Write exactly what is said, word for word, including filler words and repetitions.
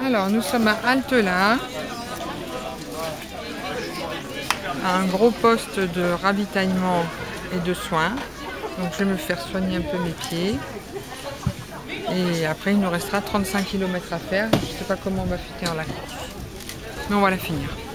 Alors, nous sommes à Altelin, à un gros poste de ravitaillement et de soins. Donc, je vais me faire soigner un peu mes pieds. Et après, il nous restera trente-cinq kilomètres à faire. Je ne sais pas comment on va finir la course, mais on va la finir.